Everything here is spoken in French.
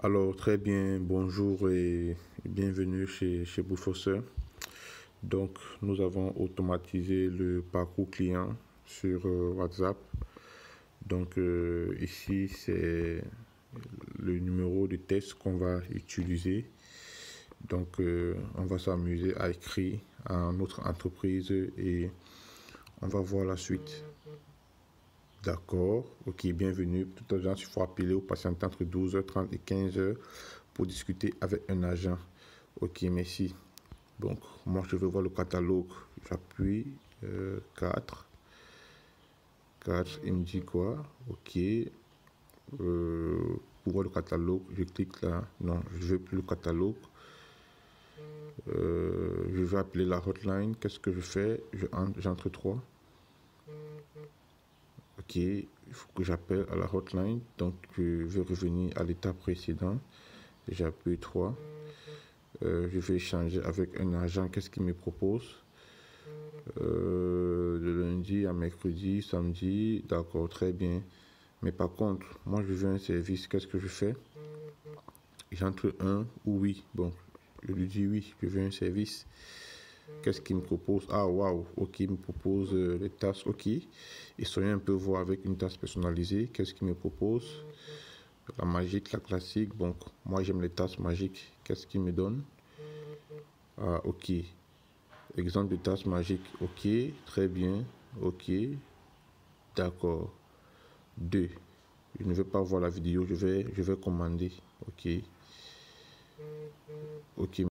Alors, très bien, bonjour et bienvenue chez Bouffosseur. Donc, nous avons automatisé le parcours client sur WhatsApp. Donc, ici, c'est le numéro de test qu'on va utiliser. Donc, on va s'amuser à écrire à notre entreprise et on va voir la suite. D'accord, ok, bienvenue. Tout à l'heure, il faut appeler ou patienter entre 12h30 et 15h pour discuter avec un agent. Ok, merci. Donc, moi, je veux voir le catalogue. J'appuie 4. 4, il me dit quoi? Ok. Pour voir le catalogue, je clique là. Non, je ne veux plus le catalogue. Je vais appeler la hotline. Qu'est-ce que je fais? J'entre 3. Ok, il faut que j'appelle à la hotline. Donc, je vais revenir à l'étape précédente. J'appuie 3. Je vais échanger avec un agent. Qu'est-ce qu'il me propose? De lundi à mercredi, samedi. D'accord, très bien. Mais par contre, moi, je veux un service. Qu'est-ce que je fais? J'entre un ou oui. Bon, je lui dis oui, je veux un service. Qu'est-ce qu'il me propose? Ah, waouh, ok, il me propose les tasses, ok. Et soyez un peu voir avec une tasse personnalisée. Qu'est-ce qu'il me propose? La magique, la classique. Donc, moi, j'aime les tasses magiques. Qu'est-ce qu'il me donne? Ah, ok. Exemple de tasse magique. Ok, très bien. Ok, d'accord. 2. Je ne vais pas voir la vidéo, je vais commander. Ok. Ok.